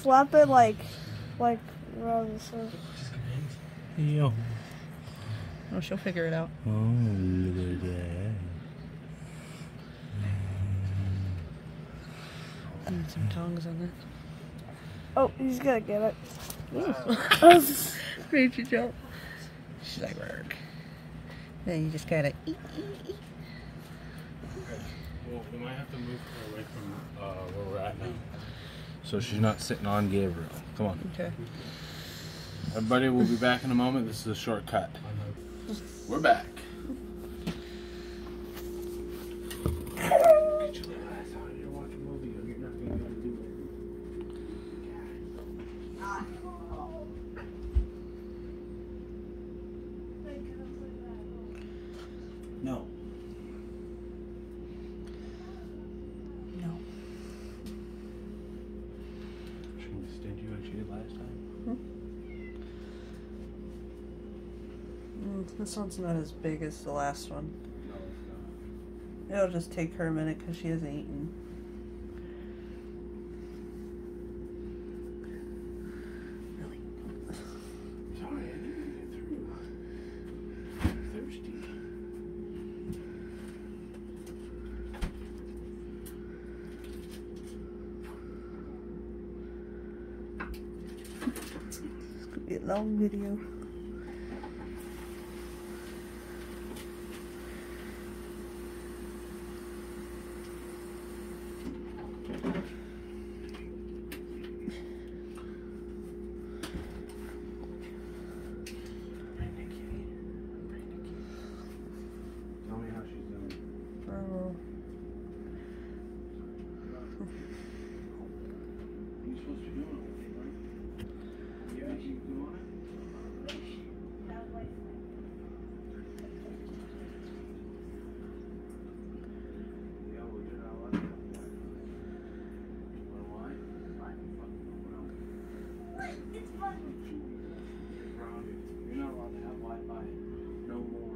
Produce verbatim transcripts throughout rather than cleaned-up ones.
slap it like, like around the surface. Yo. Oh, she'll figure it out. Oh, look at that. Need some tongs on it. Oh, he's gonna get it. Made you jump. She's like, work. Then you just gotta eat, eat, eat. Well, we might have to move her away from uh, where we're at now. So she's not sitting on Gabriel. Come on. Okay. Everybody, we'll be back in a moment. This is a short cut. We're back. No. No. She can stand you like she did last time. Hmm? Mm, this one's not as big as the last one. No, it's not. It'll just take her a minute because she hasn't eaten. Really? Sorry, I didn't get through. I'm thirsty. It's gonna be a long video. Tell me how she's doing. Oh. You're supposed to be doing it, right? You think you can do it? Yeah, we'll do that. I'll let you know. You know why? It's fun. You're not allowed to have Wi-Fi no more.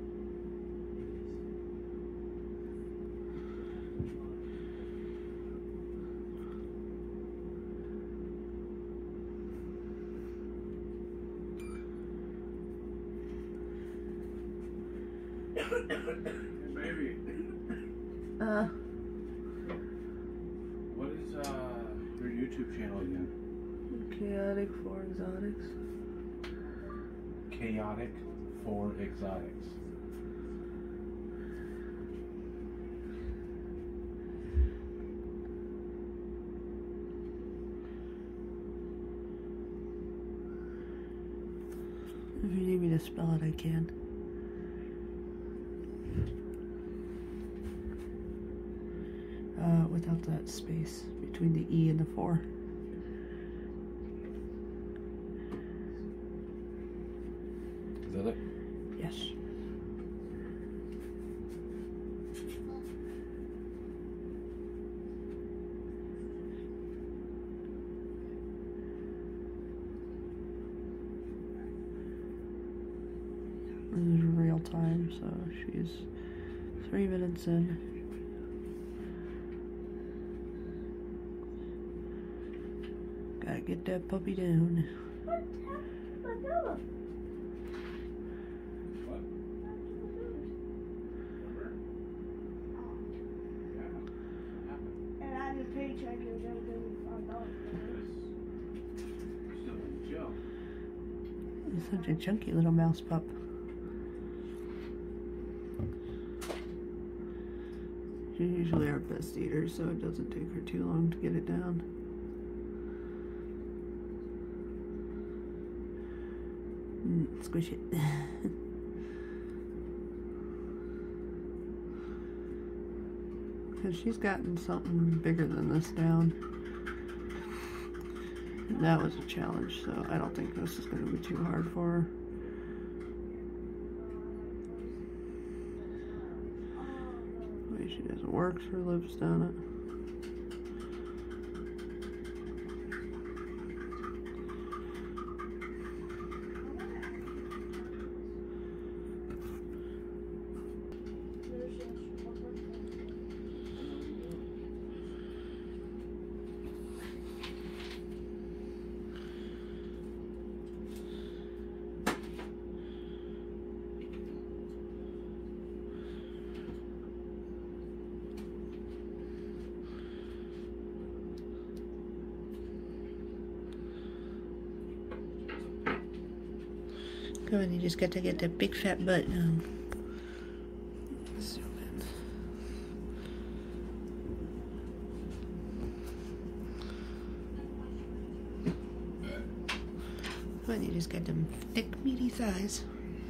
Baby, Uh, what is uh your YouTube channel again? chaotic for exotics. Chaotic for Exotics. If you need me to spell it, I can. Uh, without that space between the E and the four. Is that it? Yes. This is real time, so she's three minutes in. Gotta get that puppy down. What? And I had a paycheck and everything five dollars. Still in jail. He's such a chunky little mouse pup. She's usually our best eater, so it doesn't take her too long to get it down. Mm, squish it. Because she's gotten something bigger than this down. And that was a challenge, so I don't think this is going to be too hard for her. The way she doesn't work, her lips down it. Come on, you just got to get that big fat butt now. Zoom in. Come on, you just got them thick, meaty thighs.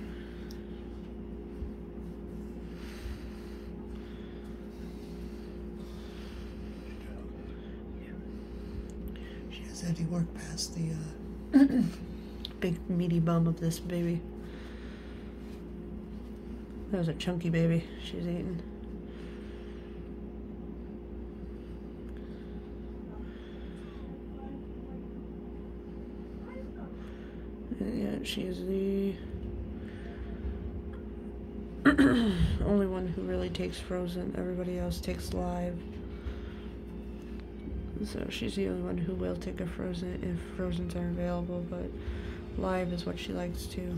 She has heavy work past the uh, big, meaty bum of this baby. That was a chunky baby she's eating. And yeah, she is the only one who really takes Frozen. Everybody else takes Live. So she's the only one who will take a Frozen if Frozens are available, but Live is what she likes too.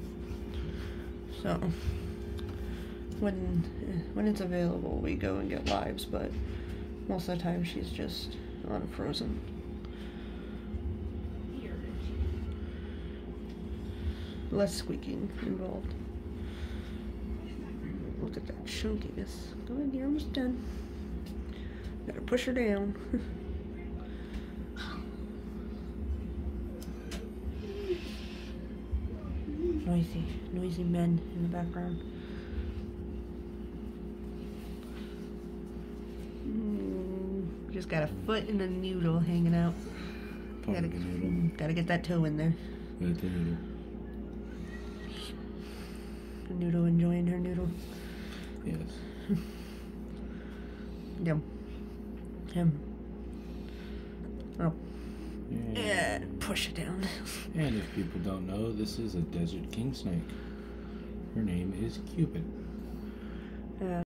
So when when it's available, we go and get Lives, but most of the time she's just on a Frozen. Less squeaking involved. Look at that chunkiness. Go ahead, you're almost done. Gotta push her down. Noisy, noisy men in the background. Mm, just got a foot and a noodle hanging out. Gotta, gotta get that toe in there. Get the noodle. The noodle enjoying her noodle. Yes. Yum. Yum. Oh. And, Yeah, push it down. and if people don't know, this is a desert king snake. Her name is Cupid. Uh,